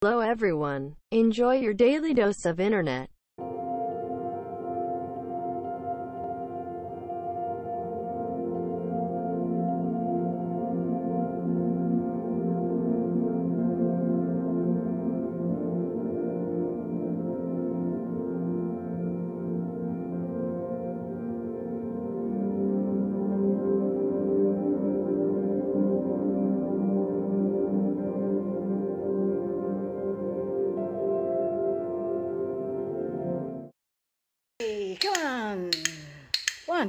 Hello everyone. Enjoy your daily dose of internet. Come on. 1.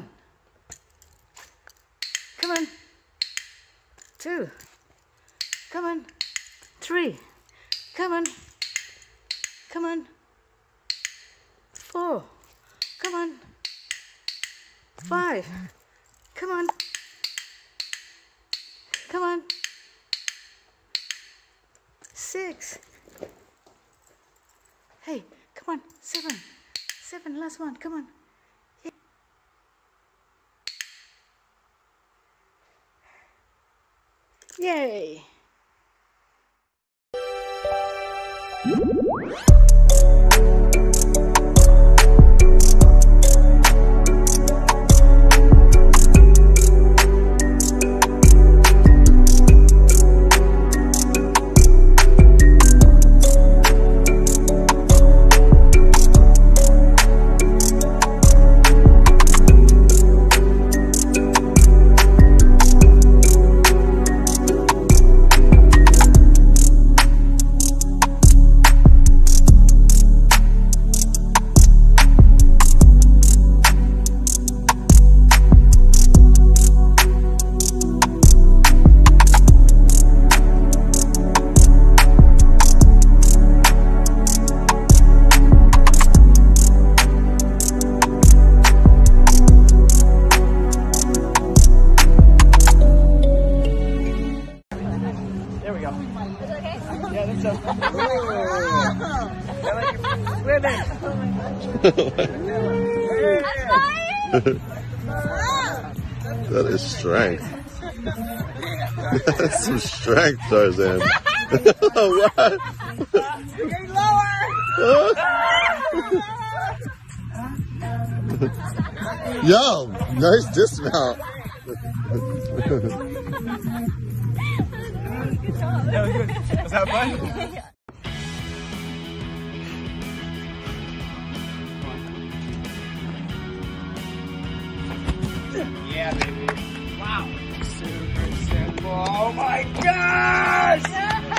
Come on. 2. Come on. 3. Come on. Come on. 4. Come on. 5. Come on. Come on. 6. Hey, come on. 7. 7, last one, come on. Yay! That is strength. That's some strength, Tarzan. What? You're getting lower. Yo, nice dismount. That was good. Was that fun? Yeah, baby. Wow. Super simple. Oh my gosh!